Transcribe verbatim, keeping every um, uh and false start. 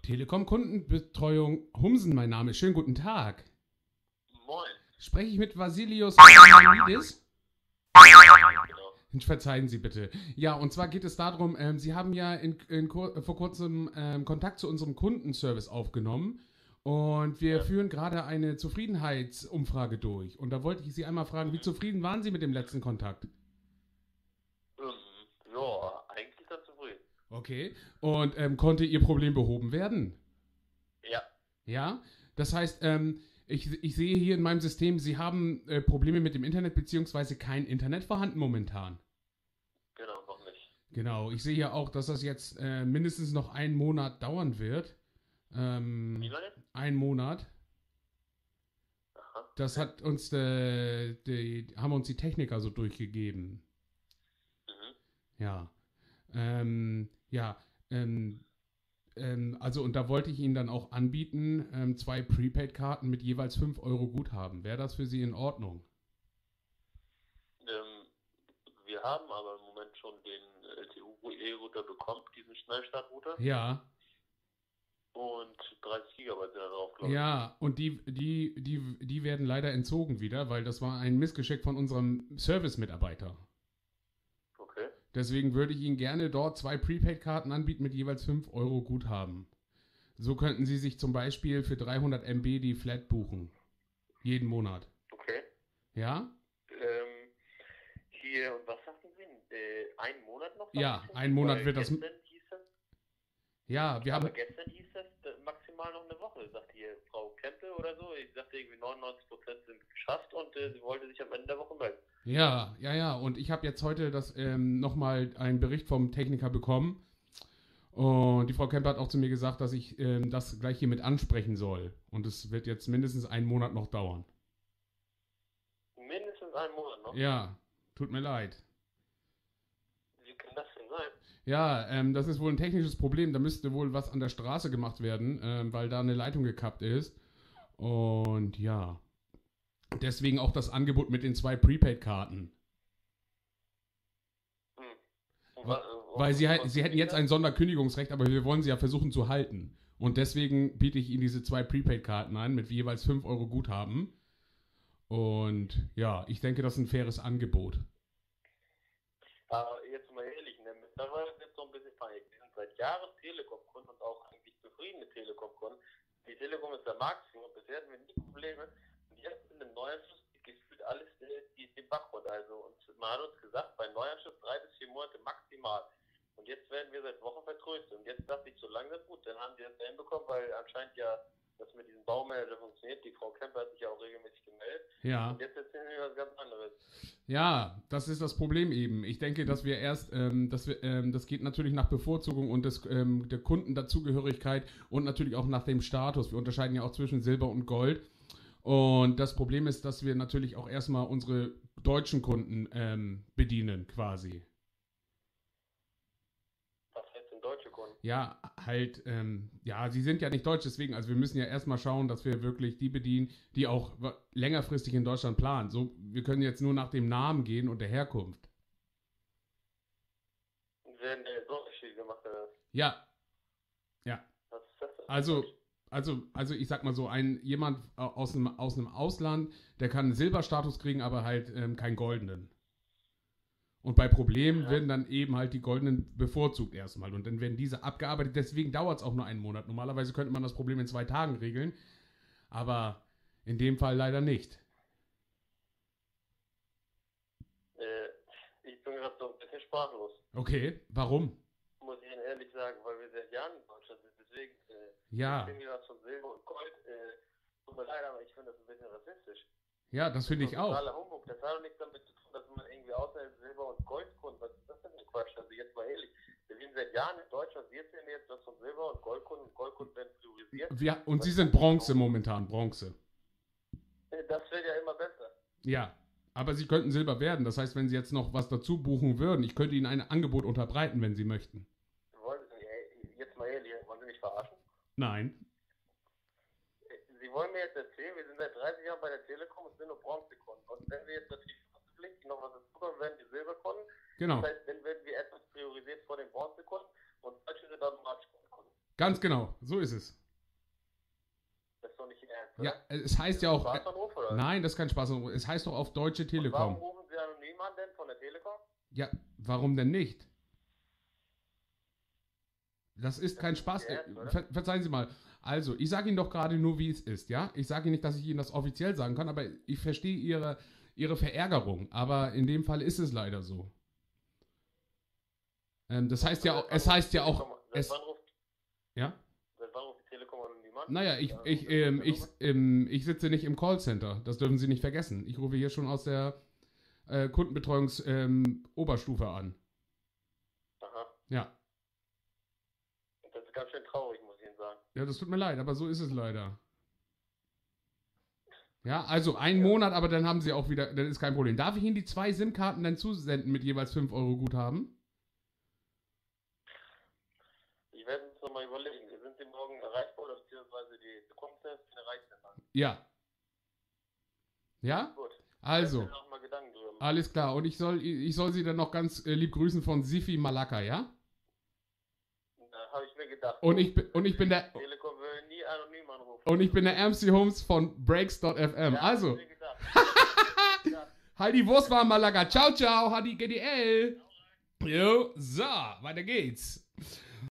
Telekom-Kundenbetreuung Humsen, mein Name. Schönen guten Tag. Moin. Spreche ich mit Vasilios Ioannidis? Genau. Verzeihen Sie bitte. Ja, und zwar geht es darum, ähm, Sie haben ja in, in, Kur- vor kurzem ähm, Kontakt zu unserem Kundenservice aufgenommen und wir Ja. führen gerade eine Zufriedenheitsumfrage durch. Und da wollte ich Sie einmal fragen, wie zufrieden waren Sie mit dem letzten Kontakt? Ähm, ja, eigentlich ganz zufrieden. Okay. Und ähm, konnte Ihr Problem behoben werden? Ja, Ja, das heißt, ähm, ich, ich sehe hier in meinem System, Sie haben äh, Probleme mit dem Internet beziehungsweise kein Internet vorhanden momentan. genau, noch nicht. Genau, ich sehe hier auch, dass das jetzt äh, mindestens noch einen Monat dauern wird. Wie Ähm, lange? ein Monat. Aha. Das hat uns, äh, die, haben uns die Techniker so durchgegeben. Mhm. Ja. Ähm, ja, ähm, ähm, also und da wollte ich Ihnen dann auch anbieten, ähm, zwei Prepaid-Karten mit jeweils fünf Euro Guthaben. Wäre das für Sie in Ordnung? Ähm, wir haben aber im Moment schon den L T U-E-Router bekommen, diesen Schnellstartrouter. Ja. Und dreißig Gigabyte sind da drauf, glaube ich. Ja, und die, die, die, die werden leider entzogen wieder, weil das war ein Missgeschick von unserem Service-Mitarbeiter. Okay. Deswegen würde ich Ihnen gerne dort zwei Prepaid-Karten anbieten mit jeweils fünf Euro Guthaben. So könnten Sie sich zum Beispiel für dreihundert Megabyte die Flat buchen. Jeden Monat. Okay. Ja? Ähm, hier, und was sagten Sie? Äh, einen Monat noch? Ja, sagten Sie? einen Monat Weil wird das- Gestern hieß es, Ja, wir aber haben... gestern hieß es äh, maximal noch eine Woche, sagte hier Frau Kempe oder so. Ich sagte irgendwie neunundneunzig Prozent sind geschafft und äh, sie wollte sich am Ende der Woche melden. Ja, ja, ja. Und ich habe jetzt heute das ähm, nochmal einen Bericht vom Techniker bekommen. Und die Frau Kemper hat auch zu mir gesagt, dass ich ähm, das gleich hier mit ansprechen soll. Und es wird jetzt mindestens einen Monat noch dauern. Mindestens einen Monat noch? Ja, tut mir leid. Wie kann das denn sein? Ja, ähm, das ist wohl ein technisches Problem. Da müsste wohl was an der Straße gemacht werden, ähm, weil da eine Leitung gekappt ist. Und ja, deswegen auch das Angebot mit den zwei Prepaid-Karten. Hm. Und Wa- wa- äh, Weil was- sie, halt, was sie hätten jetzt das? ein Sonderkündigungsrecht, aber wir wollen sie ja versuchen zu halten. Und deswegen biete ich Ihnen diese zwei Prepaid-Karten an mit jeweils fünf Euro Guthaben. Und ja, ich denke, das ist ein faires Angebot. Aber jetzt mal ehrlich, ne, mittlerweile ist jetzt so ein bisschen peinlich. Wir sind seit Jahren Telekom-Kunden und auch eigentlich zufriedene Telekom-Kunden. Die Telekom ist der Marktführer, bisher hatten wir nie Probleme. Und jetzt in dem Neuanschluss geht gefühlt alles äh, die, die Bach runter. Also, und man hat uns gesagt, bei Neuanschluss drei bis vier Monate maximal. Und jetzt werden wir seit Wochen vertröstet. Und jetzt dachte ich, so langsam gut, dann haben die das da hinbekommen, weil anscheinend ja das mit diesem Baumanager funktioniert. Die Frau Kemper hat sich ja auch regelmäßig gemeldet. Ja. Und jetzt erzählen wir was ganz anderes. Ja, das ist das Problem eben. Ich denke, dass wir erst, ähm, dass wir, ähm, das geht natürlich nach Bevorzugung und des, ähm, der Kundendazugehörigkeit und natürlich auch nach dem Status. Wir unterscheiden ja auch zwischen Silber und Gold. Und das Problem ist, dass wir natürlich auch erstmal unsere deutschen Kunden ähm, bedienen, quasi. Was heißt denn deutsche Kunden? Ja, halt, ähm, ja, sie sind ja nicht deutsch, deswegen, also wir müssen ja erstmal schauen, dass wir wirklich die bedienen, die auch wa- längerfristig in Deutschland planen. So, wir können jetzt nur nach dem Namen gehen und der Herkunft. Werden äh, so Unterschiede gemacht oder was? Ja, ja. Was ist das denn? Also, also, also ich sag mal so, ein jemand äh, aus einem, aus einem Ausland, der kann einen Silberstatus kriegen, aber halt ähm, keinen goldenen. Und bei Problemen Ja. werden dann eben halt die goldenen bevorzugt erstmal. Und dann werden diese abgearbeitet. Deswegen dauert es auch nur einen Monat. Normalerweise könnte man das Problem in zwei Tagen regeln. Aber in dem Fall leider nicht. Äh, ich bin gerade so ein bisschen sprachlos, Okay, warum? muss ich Ihnen ehrlich sagen, weil wir seit Jahren in Deutschland sind. Deswegen, äh, Ja, ich finde das von Silber und Gold, äh, tut mir leid, aber ich finde das ein bisschen rassistisch. ja, das finde Das ich ist auch. totaler Humbug. Das hat doch nichts damit zu tun, dass man irgendwie außer Silber und Goldkunden, was ist das denn für Quatsch? Also jetzt mal ehrlich, wir sind seit Jahren in Deutschland, wir erzählen jetzt was von Silber und Goldkunden, und Goldkunden werden priorisiert. Wir, und sie sind Bronze momentan, Bronze. Äh, Das wird ja immer besser. Ja, aber sie könnten Silber werden. Das heißt, wenn sie jetzt noch was dazu buchen würden, ich könnte ihnen ein Angebot unterbreiten, wenn sie möchten. Wollen Sie, ey, jetzt mal ehrlich, wollen Sie mich verarschen? Nein. Sie wollen mir jetzt erzählen, wir sind seit dreißig Jahren bei der Telekom und sind nur Bronzekunden. Und wenn wir jetzt natürlich Pflicht noch was dazukommen, werden wir Silberkunden. Genau. Das heißt, dann werden wir etwas priorisiert vor den Bronzekunden und Deutsche sind automatisch Goldkunden. Ganz genau, so ist es. Das ist doch nicht ernst, oder? Ja, es heißt ja auch... Spaßanruf, oder? Nein, das ist kein Spaß. Es heißt doch auf Deutsche Telekom. Warum rufen Sie anonym an denn von der Telekom? Ja, warum denn nicht? Das ist kein Spaß. Ernst, Ver verzeihen Sie mal. Also, ich sage Ihnen doch gerade nur, wie es ist, ja? Ich sage Ihnen nicht, dass ich Ihnen das offiziell sagen kann, aber ich verstehe Ihre, Ihre Verärgerung. Aber in dem Fall ist es leider so. Ähm, das heißt ja auch, es heißt ja auch, es, ja? Seit wann ruft die Telekom anonym an? Naja, ich, ich, ähm, ich, ähm, ich sitze nicht im Callcenter. Das dürfen Sie nicht vergessen. Ich rufe hier schon aus der äh, Kundenbetreuungs-Oberstufe ähm, an. Aha. Ja. Das ist ganz schön traurig, muss ich Ihnen sagen. Ja, das tut mir leid, aber so ist es leider. Ja, also ein Monat, aber dann haben Sie auch wieder, dann ist kein Problem. Darf ich Ihnen die zwei SIM-Karten dann zusenden mit jeweils fünf Euro Guthaben? Ich werde es nochmal überlegen. Sind Sie morgen erreichbar oder beziehungsweise die Kundendienste erreicht sind? Ja. Ja? Gut. Also, Ich noch mal Gedanken drüber machen. alles klar. Und ich soll, ich soll Sie dann noch ganz äh, lieb grüßen von Sifi Malaka, ja? Da habe ich mir gedacht. Und ich bin, und ich bin der, Telekom will nie anonym anrufen. und ich bin der M C Holmes von Breaks Punkt F M. Ja, Also, hab ich mir gedacht. halt die Wurst warm, Malaka. Ciao, ciao, Hadi G D L. Jo, so, weiter geht's.